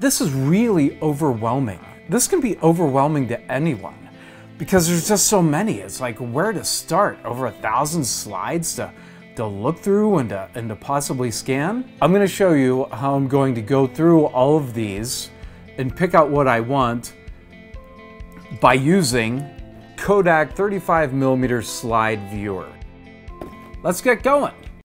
This is really overwhelming. This can be overwhelming to anyone because there's just so many. It's like where to start? Over 1,000 slides to look through and to possibly scan. I'm going to show you how I'm going to go through all of these and pick out what I want by using Kodak 35mm slide viewer. Let's get going.